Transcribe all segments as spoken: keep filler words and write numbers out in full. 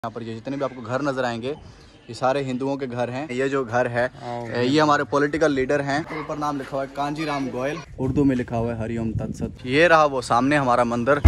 यहाँ पर ये जितने भी आपको घर नजर आएंगे ये सारे हिंदुओं के घर हैं। ये जो घर है ये हमारे पॉलिटिकल लीडर हैं। ऊपर नाम लिखा हुआ है कांजीराम गोयल, उर्दू में लिखा हुआ है हरिओम तत्सत। ये रहा वो सामने हमारा मंदिर।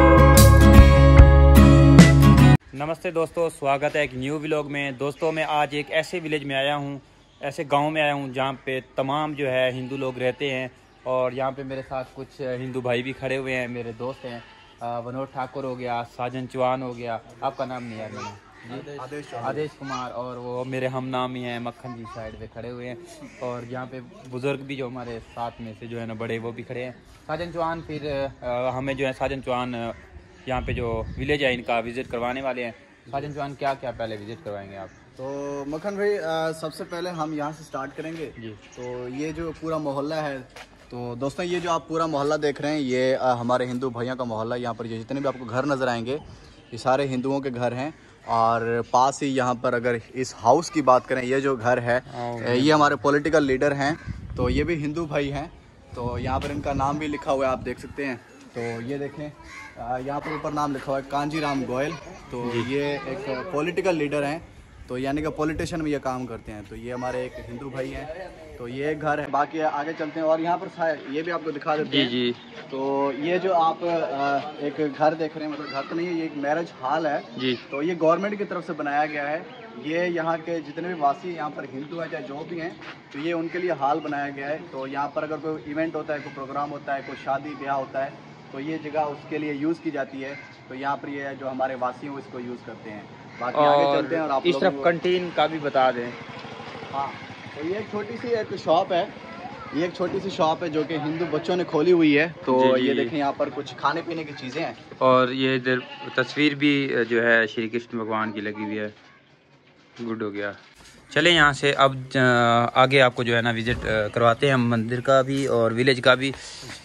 नमस्ते दोस्तों, स्वागत है एक न्यू व्लॉग में। दोस्तों मैं आज एक ऐसे विलेज में आया हूँ, ऐसे गांव में आया हूँ जहाँ पे तमाम जो है हिंदू लोग रहते हैं। और यहाँ पे मेरे साथ कुछ हिंदू भाई भी खड़े हुए हैं, मेरे दोस्त हैं। विनोद ठाकुर हो गया, साजन चौहान हो गया, आपका नाम नहीं यार मैंने आदेश आदेश कुमार, और वो मेरे हम नाम ही हैं मक्खन जी साइड पे खड़े हुए हैं। और यहाँ पे बुजुर्ग भी जो हमारे साथ में से जो है ना बड़े वो भी खड़े हैं। साजन चौहान फिर आ, हमें जो है साजन चौहान यहाँ पे जो विलेज है इनका विजिट करवाने वाले हैं। साजन चौहान क्या क्या पहले विजिट करवाएंगे आप? तो मक्खन भाई आ, सबसे पहले हम यहाँ से स्टार्ट करेंगे जी। तो ये जो पूरा मोहल्ला है, तो दोस्तों ये जो आप पूरा मोहल्ला देख रहे हैं ये आ, हमारे हिंदू भाइयों का मोहल्ला। यहाँ पर ये जितने भी आपको घर नज़र आएंगे ये सारे हिंदुओं के घर हैं। और पास ही यहाँ पर अगर इस हाउस की बात करें, ये जो घर है ये हमारे पॉलिटिकल लीडर हैं, तो ये भी हिंदू भाई हैं। तो यहाँ पर इनका नाम भी लिखा हुआ है, आप देख सकते हैं। तो ये देखें यहाँ पर ऊपर नाम लिखा हुआ है कांजीराम गोयल। तो ये एक पॉलिटिकल लीडर हैं, तो यानी कि पॉलिटिशियन में ये काम करते हैं। तो ये हमारे एक हिंदू भाई हैं। तो ये एक घर है, बाकी आगे चलते हैं। और यहाँ पर ये भी आपको दिखा देते हैं जी। तो ये जो आप एक घर देख रहे हैं, मतलब घर तो नहीं है, ये एक मैरिज हॉल है जी। तो ये गवर्नमेंट की तरफ से बनाया गया है। ये यहाँ के जितने भी वासी यहाँ पर हिंदू हैं चाहे जो भी हैं, तो ये उनके लिए हॉल बनाया गया है। तो यहाँ पर अगर कोई इवेंट होता है, कोई प्रोग्राम होता है, कोई शादी ब्याह होता है, तो ये जगह उसके लिए यूज़ की जाती है। तो यहाँ पर ये जो हमारे वासी हैं इसको यूज़ करते हैं। बाकी आगे चलते हैं और आप इस तरफ कैंटीन का भी बता दें। हाँ, तो ये एक छोटी सी एक शॉप है, ये एक छोटी सी शॉप है जो कि हिंदू बच्चों ने खोली हुई है। तो जी जी ये देखें यहाँ पर कुछ खाने पीने की चीज़ें हैं। और ये इधर तस्वीर भी जो है श्री कृष्ण भगवान की लगी हुई है। गुड हो गया। चले यहाँ से अब आगे आपको जो है ना विजिट करवाते हैं मंदिर का भी और विलेज का भी।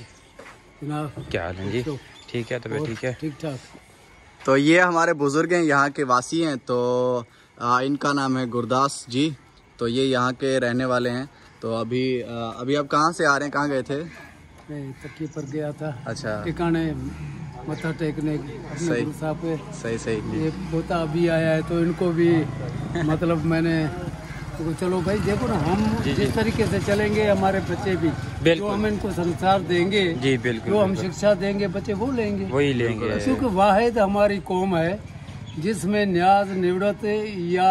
क्या हाल है जी? ठीक है, तो ठीक है, ठीक ठाक। तो ये हमारे बुजुर्ग हैं, यहाँ के वासी हैं। तो आ, इनका नाम है गुरदास जी। तो ये यहाँ के रहने वाले हैं। तो अभी आ, अभी आप कहाँ से आ रहे हैं, कहाँ गए थे? मैं तकी पर गया था। अच्छा, ठिकाने मत्था टेकने अपने गुरु साहब पे। सही सही। ये पोता अभी आया है तो इनको भी मतलब मैंने तो चलो भाई देखो ना, हम जिस तरीके से चलेंगे हमारे बच्चे भी, जो हम इनको संस्कार देंगे जी, बिल्कुल, जो हम शिक्षा देंगे बच्चे वो लेंगे, वही लेंगे। क्योंकि वाहिद हमारी कौम है जिसमें न्याज निवृत्त या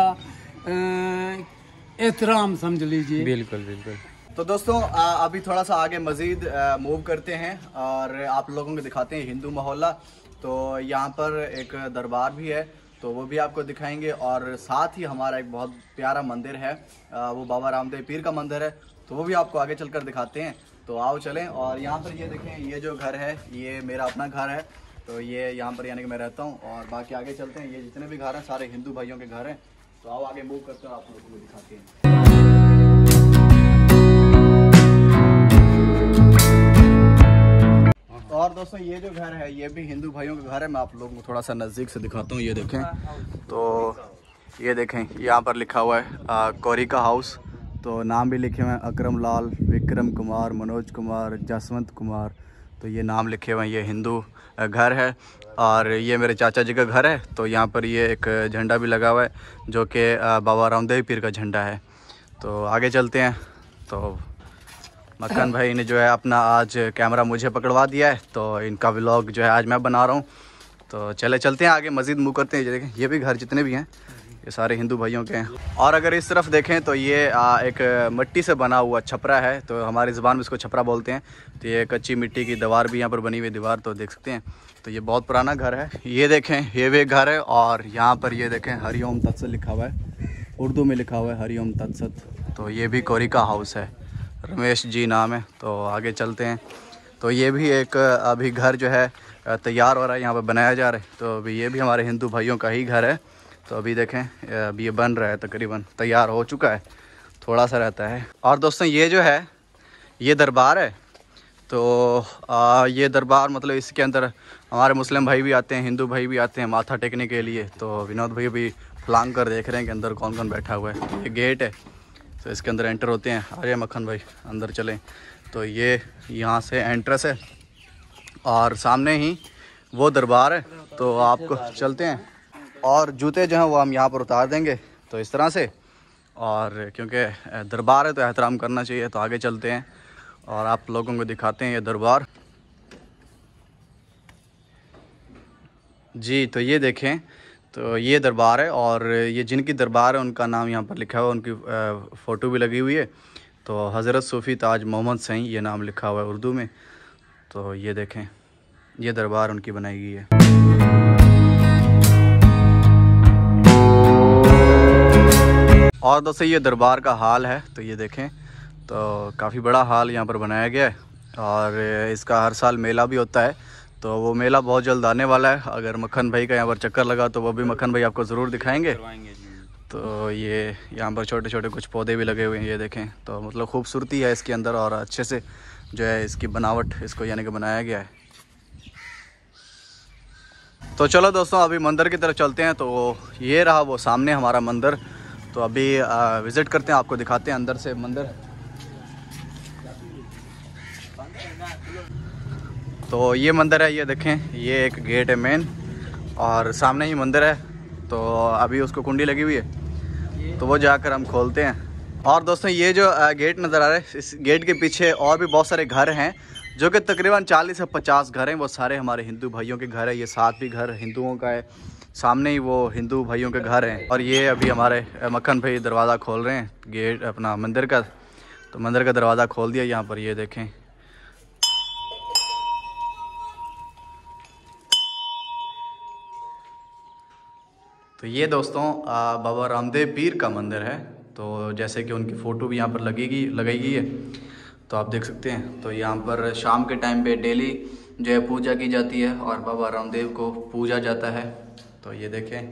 एहतराम समझ लीजिए। बिल्कुल बिल्कुल। तो दोस्तों अभी थोड़ा सा आगे मजीद मूव करते हैं और आप लोगों को दिखाते हैं हिंदू मोहल्ला। तो यहाँ पर एक दरबार भी है, तो वो भी आपको दिखाएंगे। और साथ ही हमारा एक बहुत प्यारा मंदिर है, वो बाबा रामदेव पीर का मंदिर है, तो वो भी आपको आगे चलकर दिखाते हैं। तो आओ चलें। और यहाँ पर ये देखें, ये जो घर है ये मेरा अपना घर है। तो ये यहाँ पर यानी कि मैं रहता हूँ। और बाकी आगे चलते हैं, ये जितने भी घर हैं सारे हिंदू भाइयों के घर हैं। तो आओ आगे मूव करते हैं, आप लोगों को दिखाते हैं। और दोस्तों ये जो घर है ये भी हिंदू भाइयों का घर है। मैं आप लोगों को थोड़ा सा नज़दीक से दिखाता हूँ। ये देखें, तो ये देखें यहाँ पर लिखा हुआ है कोरिका हाउस। तो नाम भी लिखे हुए हैं अकरम लाल, विक्रम कुमार, मनोज कुमार, जसवंत कुमार। तो ये नाम लिखे हुए हैं, ये हिंदू घर है। और ये मेरे चाचा जी का घर है। तो यहाँ पर ये एक झंडा भी लगा हुआ है जो कि बाबा रामदेव पीर का झंडा है। तो आगे चलते हैं। तो मक्खन भाई ने जो है अपना आज कैमरा मुझे पकड़वा दिया है, तो इनका व्लॉग जो है आज मैं बना रहा हूँ। तो चले चलते हैं आगे, मज़ीद मूव करते हैं। ये देखें, ये भी घर जितने भी हैं ये सारे हिंदू भाइयों के हैं। और अगर इस तरफ देखें तो ये एक मिट्टी से बना हुआ छपरा है। तो हमारी ज़ुबान में इसको छपरा बोलते हैं। तो ये कच्ची मिट्टी की दीवार भी यहाँ पर बनी हुई दीवार, तो देख सकते हैं। तो ये बहुत पुराना घर है। ये देखें, ये भी एक घर है। और यहाँ पर ये देखें हरिओम तत्सत लिखा हुआ है, उर्दू में लिखा हुआ है हरिओम तत्सत। तो ये भी कोरिका हाउस है, रमेश जी नाम है। तो आगे चलते हैं। तो ये भी एक अभी घर जो है तैयार हो रहा है, यहाँ पर बनाया जा रहा है। तो अभी ये भी हमारे हिंदू भाइयों का ही घर है। तो अभी देखें अभी ये बन रहा है, तकरीबन तैयार हो चुका है, थोड़ा सा रहता है। और दोस्तों ये जो है ये दरबार है। तो आ, ये दरबार मतलब इसके अंदर हमारे मुस्लिम भाई भी आते हैं, हिंदू भाई भी आते हैं माथा टेकने के लिए। तो विनोद भाई भी फलांग कर देख रहे हैं कि अंदर कौन कौन बैठा हुआ है। ये गेट है, तो इसके अंदर एंटर होते हैं। अरे मक्खन भाई अंदर चलें। तो ये यहाँ से एंट्रेंस है और सामने ही वो दरबार है। तो आपको चलते हैं। और जूते जो हैं वो हम यहाँ पर उतार देंगे तो इस तरह से, और क्योंकि दरबार है तो एहतराम करना चाहिए। तो आगे चलते हैं और आप लोगों को दिखाते हैं ये दरबार। जी तो ये देखें, तो ये दरबार है और ये जिनकी दरबार है उनका नाम यहाँ पर लिखा हुआ है, उनकी फ़ोटो भी लगी हुई है। तो हज़रत सूफ़ी ताज मोहम्मद सईं ये नाम लिखा हुआ है उर्दू में। तो ये देखें, ये दरबार उनकी बनाई गई है। और दोस्तों ये दरबार का हाल है, तो ये देखें, तो काफ़ी बड़ा हाल यहाँ पर बनाया गया है और इसका हर साल मेला भी होता है। तो वो मेला बहुत जल्द आने वाला है। अगर मक्खन भाई का यहाँ पर चक्कर लगा तो वो भी मक्खन भाई आपको ज़रूर दिखाएंगे। तो ये यहाँ पर छोटे छोटे कुछ पौधे भी लगे हुए हैं, ये देखें। तो मतलब खूबसूरती है इसके अंदर और अच्छे से जो है इसकी बनावट इसको यानी कि बनाया गया है। तो चलो दोस्तों अभी मंदिर की तरफ चलते हैं। तो ये रहा वो सामने हमारा मंदिर। तो अभी विज़िट करते हैं, आपको दिखाते हैं अंदर से मंदिर। तो ये मंदिर है, ये देखें, ये एक गेट है मेन और सामने ही मंदिर है। तो अभी उसको कुंडी लगी हुई है, तो वो जाकर हम खोलते हैं। और दोस्तों ये जो गेट नज़र आ रहा है, इस गेट के पीछे और भी बहुत सारे घर हैं जो कि तकरीबन चालीस से पचास घर हैं। वो सारे हमारे हिंदू भाइयों के घर हैं। ये सात भी घर हिंदुओं का है, सामने ही वो हिंदू भाइयों के घर हैं। और ये अभी हमारे मक्खन भाई दरवाज़ा खोल रहे हैं, गेट अपना मंदिर का। तो मंदिर का दरवाज़ा खोल दिया यहाँ पर, ये देखें। तो ये दोस्तों बाबा रामदेव पीर का मंदिर है। तो जैसे कि उनकी फ़ोटो भी यहाँ पर लगेगी लगाई गई है, तो आप देख सकते हैं। तो यहाँ पर शाम के टाइम पे डेली जो है पूजा की जाती है और बाबा रामदेव को पूजा जाता है। तो ये देखें,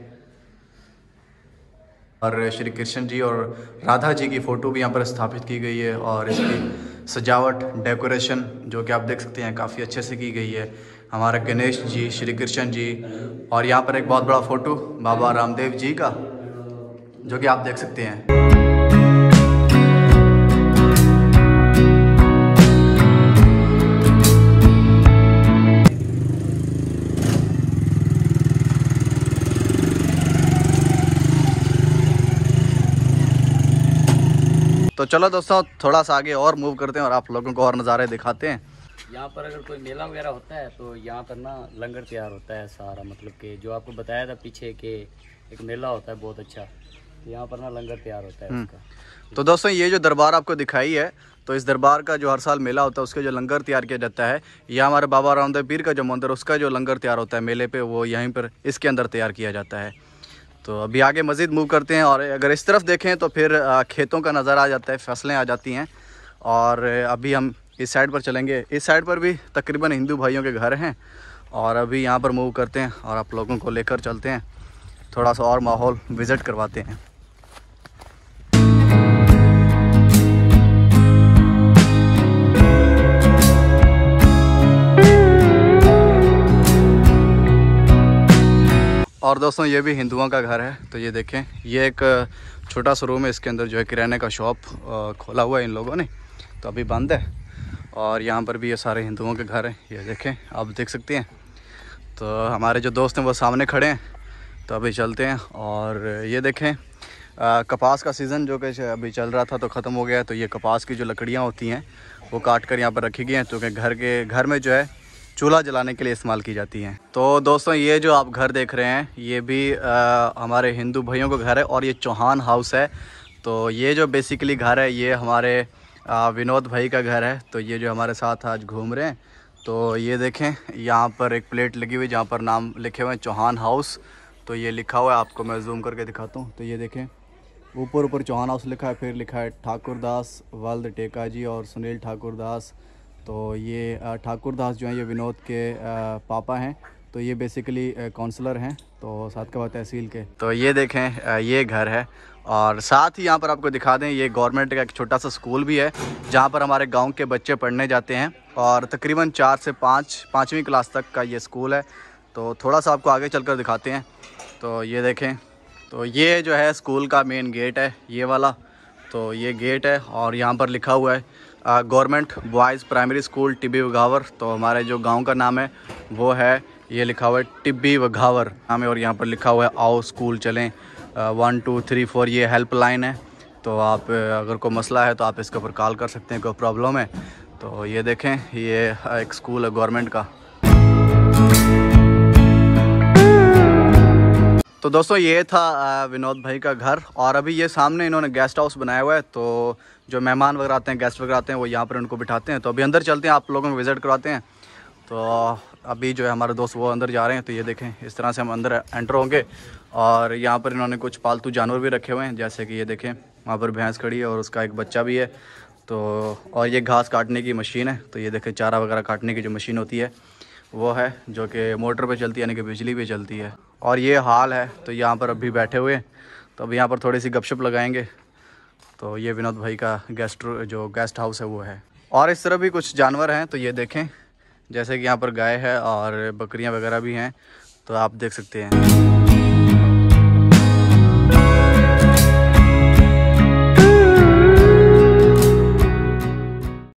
और श्री कृष्ण जी और राधा जी की फ़ोटो भी यहाँ पर स्थापित की गई है। और इसकी सजावट डेकोरेशन जो कि आप देख सकते हैं काफ़ी अच्छे से की गई है। हमारा गणेश जी, श्री कृष्ण जी, और यहाँ पर एक बहुत बड़ा फ़ोटो बाबा रामदेव जी का जो कि आप देख सकते हैं। तो चलो दोस्तों थोड़ा सा आगे और मूव करते हैं और आप लोगों को और नज़ारे दिखाते हैं। यहाँ पर अगर कोई मेला वगैरह होता है तो यहाँ पर ना लंगर तैयार होता है सारा, मतलब कि जो आपको बताया था पीछे कि एक मेला होता है बहुत अच्छा, तो यहाँ पर ना लंगर तैयार होता है उसका। तो दोस्तों ये जो दरबार आपको दिखाई है, तो इस दरबार का जो हर साल मेला होता है उसके जो लंगर तैयार किया जाता है, या हमारे बाबा रामदेव पीर का जो मंदिर उसका जो लंगर तैयार होता है मेले पे, वो यहीं पर इसके अंदर तैयार किया जाता है। तो अभी आगे मज़ीद मूव करते हैं और अगर इस तरफ देखें तो फिर खेतों का नज़र आ जाता है, फसलें आ जाती हैं। और अभी हम इस साइड पर चलेंगे, इस साइड पर भी तकरीबन हिंदू भाइयों के घर हैं। और अभी यहाँ पर मूव करते हैं और आप लोगों को लेकर चलते हैं, थोड़ा सा और माहौल विज़िट करवाते हैं। और दोस्तों ये भी हिंदुओं का घर है। तो ये देखें, ये एक छोटा सा रूम है, इसके अंदर जो है किराने का शॉप खोला हुआ है इन लोगों ने, तो अभी बंद है। और यहाँ पर भी ये सारे हिंदुओं के घर हैं, ये देखें, आप देख सकते हैं। तो हमारे जो दोस्त हैं वो सामने खड़े हैं, तो अभी चलते हैं। और ये देखें आ, कपास का सीज़न जो कि अभी चल रहा था तो ख़त्म हो गया है। तो ये कपास की जो लकड़ियाँ होती हैं वो काट कर यहाँ पर रखी गई हैं, क्योंकि घर के घर में जो है चूल्हा जलाने के लिए इस्तेमाल की जाती हैं। तो दोस्तों ये जो आप घर देख रहे हैं ये भी आ, हमारे हिंदू भाइयों का घर है और ये चौहान हाउस है। तो ये जो बेसिकली घर है ये हमारे आ, विनोद भाई का घर है। तो ये जो हमारे साथ आज घूम रहे हैं, तो ये देखें यहाँ पर एक प्लेट लगी हुई जहाँ पर नाम लिखे हुए हैं चौहान हाउस। तो ये लिखा हुआ है, आपको मैं जूम करके दिखाता हूँ। तो ये देखें ऊपर ऊपर चौहान हाउस लिखा है, फिर लिखा है ठाकुर दास वल्द टेका जी और सुनील ठाकुर दास। तो ये ठाकुर दास जो हैं ये विनोद के पापा हैं। तो ये बेसिकली काउंसलर हैं, तो साथ के बाद तहसील के। तो ये देखें ये घर है। और साथ ही यहाँ पर आपको दिखा दें ये गवर्नमेंट का एक छोटा सा स्कूल भी है जहाँ पर हमारे गांव के बच्चे पढ़ने जाते हैं। और तकरीबन चार से पाँच पाँचवीं क्लास तक का ये स्कूल है। तो थोड़ा सा आपको आगे चलकर दिखाते हैं। तो ये देखें, तो ये जो है स्कूल का मेन गेट है ये वाला। तो ये गेट है और यहाँ पर लिखा हुआ है government boys primary school Tibbi Bagawar. तो हमारे जो गांव का नाम है वो है ये लिखा हुआ है टिब्बी व घावर हमें, और यहाँ पर लिखा हुआ है आओ स्कूल चलें। वन टू थ्री फोर ये हेल्पलाइन है, तो आप अगर कोई मसला है तो आप इसके ऊपर कॉल कर सकते हैं, कोई प्रॉब्लम है तो। ये देखें ये एक स्कूल है गवर्नमेंट का। तो दोस्तों ये था विनोद भाई का घर, और अभी ये सामने इन्होंने गेस्ट हाउस बनाया हुआ है, तो जो मेहमान वगैरह आते हैं, गेस्ट वगैरह आते हैं, वो यहाँ पर उनको बिठाते हैं। तो अभी अंदर चलते हैं, आप लोगों को विज़िट करवाते हैं। तो अभी जो है हमारे दोस्त वो अंदर जा रहे हैं, तो ये देखें इस तरह से हम अंदर एंटर होंगे। और यहाँ पर इन्होंने कुछ पालतू जानवर भी रखे हुए हैं, जैसे कि ये देखें वहाँ पर भैंस खड़ी है और उसका एक बच्चा भी है। तो और ये घास काटने की मशीन है, तो ये देखें चारा वगैरह काटने की जो मशीन होती है वो है, जो कि मोटर पे चलती है, यानी कि बिजली पे चलती है। और ये हाल है, तो यहाँ पर अभी बैठे हुए हैं, तो अभी यहाँ पर थोड़ी सी गपशप लगाएंगे। तो ये विनोद भाई का गेस्ट जो गेस्ट हाउस है वो है। और इस तरह भी कुछ जानवर हैं, तो ये देखें जैसे कि यहाँ पर गाय है और बकरियाँ वगैरह भी हैं, तो आप देख सकते हैं।